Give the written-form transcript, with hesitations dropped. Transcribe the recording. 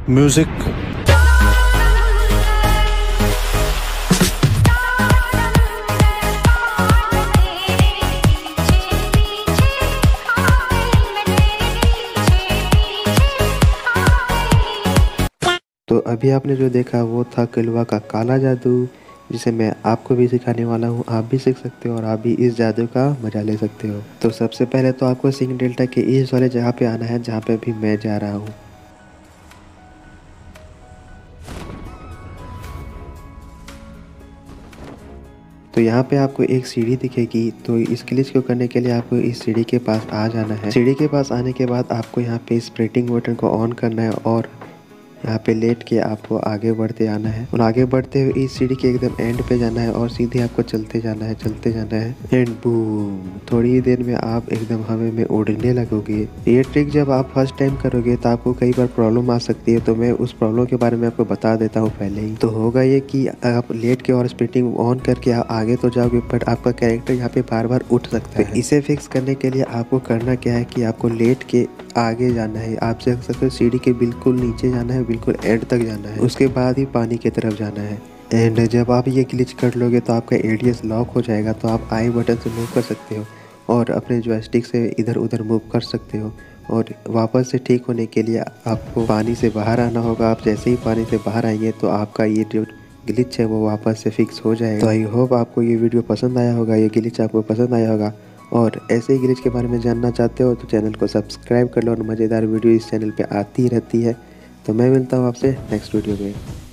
Music. तो अभी आपने जो देखा वो था किलवा का काला जादू, जिसे मैं आपको भी सिखाने वाला हूँ। आप भी सीख सकते हो और आप भी इस जादू का मजा ले सकते हो। तो सबसे पहले तो आपको सिंह डेल्टा के इस वाले जगह पे आना है जहाँ पे अभी मैं जा रहा हूँ। तो यहाँ पे आपको एक सीढ़ी दिखेगी, तो इस ग्लिच को करने के लिए आपको इस सीढ़ी के पास आ जाना है। सीढ़ी के पास आने के बाद आपको यहाँ पे स्प्लिटिंग बटन को ऑन करना है और यहाँ पे लेट के आपको आगे बढ़ते आना है और आगे बढ़ते हुए इस सीढ़ी के एकदम एंड पे जाना है और सीधे आपको चलते जाना है एंड बूम, थोड़ी ही देर में आप एकदम हवा में उड़ने लगोगे। ये ट्रिक जब आप फर्स्ट टाइम करोगे तो आपको कई बार प्रॉब्लम आ सकती है, तो मैं उस प्रॉब्लम के बारे में आपको बता देता हूँ पहले ही। तो होगा ये कि आप लेट के और स्प्लिटिंग ऑन करके आप आगे तो जाओगे, बट आपका कैरेक्टर यहाँ पे बार बार उठ सकता है। इसे फिक्स करने के लिए आपको करना क्या है कि आपको लेट के आगे जाना है। आप देख सकते हो सीढ़ी के बिल्कुल नीचे जाना है, बिल्कुल एंड तक जाना है, उसके बाद ही पानी की तरफ जाना है। एंड जब आप ये ग्लिच कर लोगे तो आपका एडीएस लॉक हो जाएगा, तो आप आई बटन से मूव कर सकते हो और अपने जॉयस्टिक से इधर उधर मूव कर सकते हो। और वापस से ठीक होने के लिए आपको पानी से बाहर आना होगा। आप जैसे ही पानी से बाहर आएंगे तो आपका ये जो ग्लिच है वो वापस से फिक्स हो जाएगा। तो आई होप आपको ये वीडियो पसंद आया होगा, ये ग्लिच आपको पसंद आया होगा। और ऐसे ही ग्लिच के बारे में जानना चाहते हो तो चैनल को सब्सक्राइब कर लो और मज़ेदार वीडियो इस चैनल पे आती रहती है। तो मैं मिलता हूँ आपसे नेक्स्ट वीडियो में।